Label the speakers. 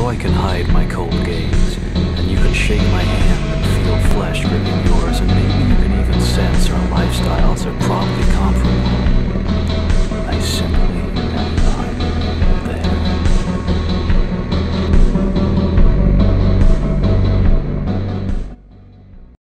Speaker 1: I can hide my cold gaze, and you can shake my hand and feel